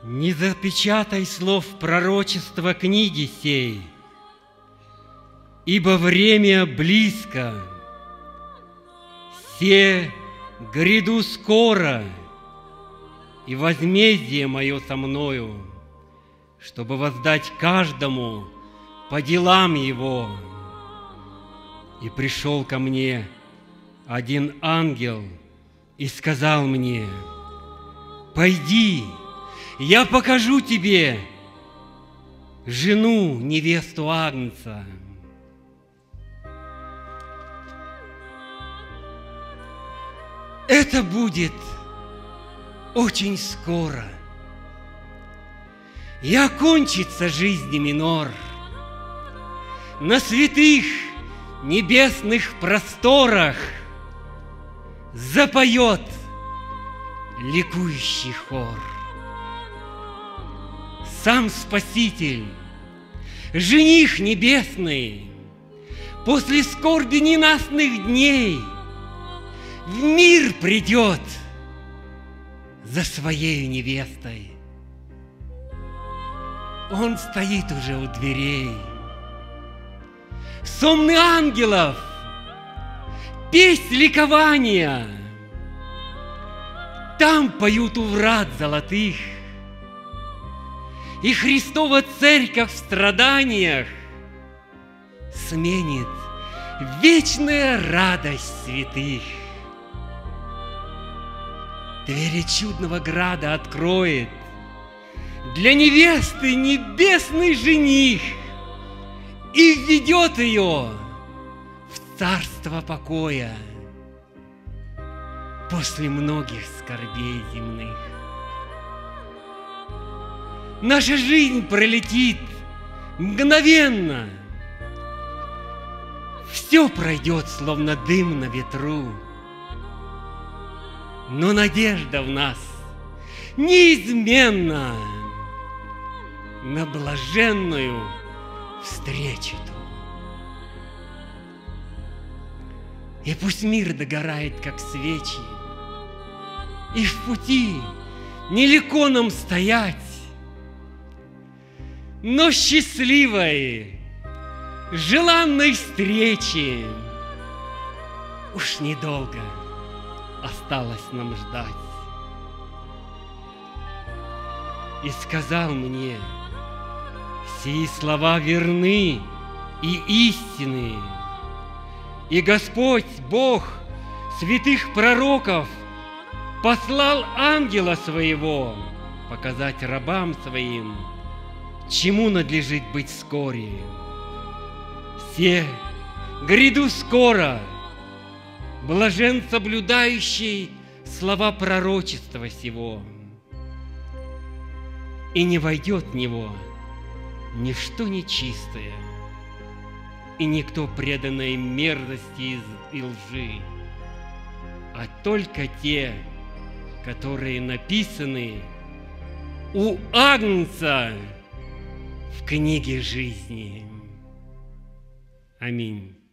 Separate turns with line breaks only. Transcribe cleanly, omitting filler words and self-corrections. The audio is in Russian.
Не запечатай слов пророчества книги сей, ибо время близко. Се гряду скоро, и возмездие мое со мною, чтобы воздать каждому по делам его. И пришел ко мне один ангел и сказал мне: «Пойди, я покажу тебе жену, невесту Агнца». Это будет очень скоро. И окончится жизнь минор. На святых небесных просторах запоет ликующий хор. Сам Спаситель, жених небесный, после скорби ненастных дней в мир придет за своей невестой. Он стоит уже у дверей. Сонмы ангелов, песнь ликования, там поют у врат золотых. И Христова Церковь в страданиях сменит вечная радость святых. Двери чудного града откроет для невесты небесный жених и введет ее в царство покоя после многих скорбей земных. Наша жизнь пролетит мгновенно, все пройдет, словно дым на ветру. Но надежда в нас неизменна на блаженную встречу. И пусть мир догорает, как свечи, и в пути нелегко нам стоять, но счастливой, желанной встречи уж недолго осталось нам ждать. И сказал мне: сии слова верны и истинны, и Господь Бог святых пророков послал ангела своего показать рабам своим, чему надлежит быть вскоре. Се гряду скоро, блажен соблюдающий слова пророчества сего, и не войдет в него ничто нечистое, и никто преданной мерзости и лжи, а только те, которые написаны у Агнца в книге жизни. Аминь.